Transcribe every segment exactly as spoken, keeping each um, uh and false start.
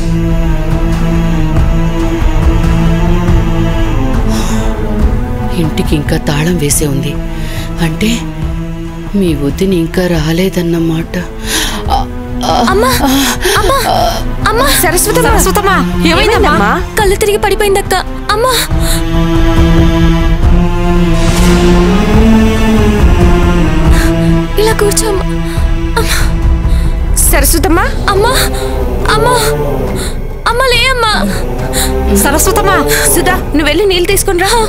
ఇంటికి ఇంకా తాళం వేసే ఉంది అంటే మీ వదిన ఇంకా రాలేదన్నమాట. సరస్వతమ్మా ఏమైందమ్మా? కళ్ళు తిరిగి పడిపోయిందక్క. అమ్మా ఇలా కూర్చోమ్మా. సరస్వతమ్మా అమ్మా అమ్మా అమ్మ లే అమ్మా. సరస్వతమ్మా సుధా నువ్వు వెళ్ళి నీళ్ళు తీసుకుని రా.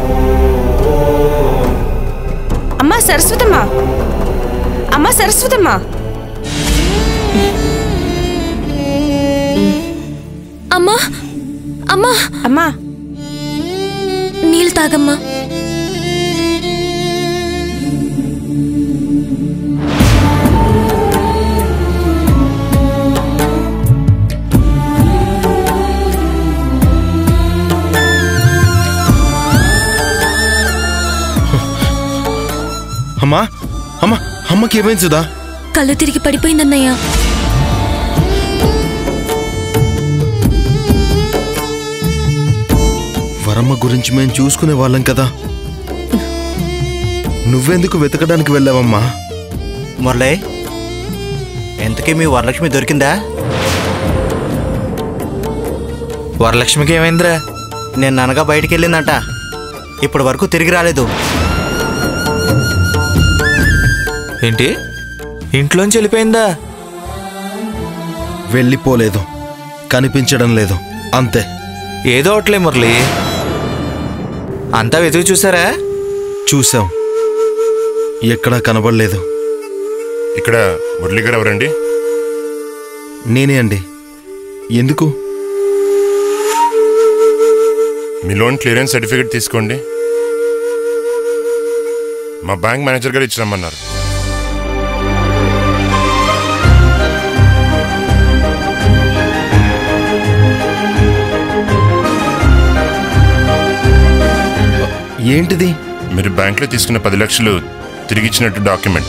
అమ్మా సరస్వతమ్మా అమ్మా సరస్వతమ్మా అమ్మా అమ్మా అమ్మా నీళ్ళు తాగమ్మా. అమ్మా అమ్మా అమ్మకి ఏమైంది సుధా? కళ్ళు తిరిగి పడిపోయిందన్నయ్య. వరమ్మ గురించి మేము చూసుకునే వాళ్ళం కదా, నువ్వెందుకు వెతకడానికి వెళ్ళావమ్మా? మురళి ఎంతకీ మీ వరలక్ష్మి దొరికిందా? వరలక్ష్మికి ఏమైందిరా? నేను అనగా బయటికి వెళ్ళిందంట, ఇప్పటి వరకు తిరిగి రాలేదు. ఏంటి ఇంట్లోంచి వెళ్ళిపోయిందా? వెళ్ళిపోలేదు, కనిపించడం లేదు అంతే. ఏదో ఒకట్లే మురళి, అంతా వెతుకు చూసారా? చూసాం, ఎక్కడా కనబడలేదు. ఇక్కడ మురళి గారు ఎవరండి? నేనే అండి. ఎందుకు? మీ లోన్ క్లియరెన్స్ సర్టిఫికేట్ తీసుకోండి, మా బ్యాంక్ మేనేజర్ గారు ఇచ్చిరమ్మన్నారు. ఏంటిది? మీరు బ్యాంక్లో తీసుకున్న పది లక్షలు తిరిగి ఇచ్చినట్టు డాక్యుమెంట్.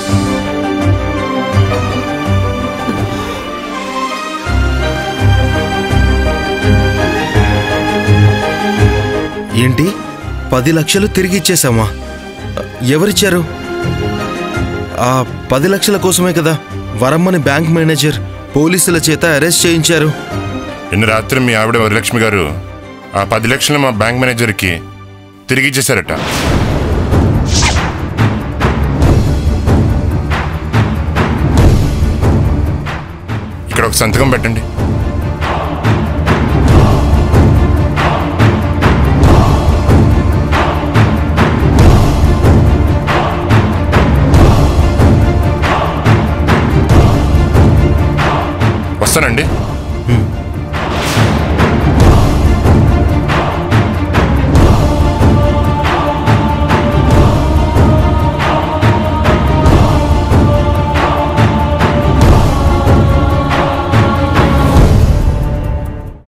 ఏంటి, పది లక్షలు తిరిగి ఇచ్చేసామా? ఎవరిచ్చారు? ఆ పది లక్షల కోసమే కదా వరమ్మని బ్యాంక్ మేనేజర్ పోలీసుల చేత అరెస్ట్ చేయించారు. నిన్న రాత్రి మీ ఆవిడ వరలక్ష్మి గారు ఆ పది లక్షలు మా బ్యాంక్ మేనేజర్కి తిరిగి ఇచ్చేశారట. ఇక్కడ ఒక సంతకం పెట్టండి. వస్తానండి.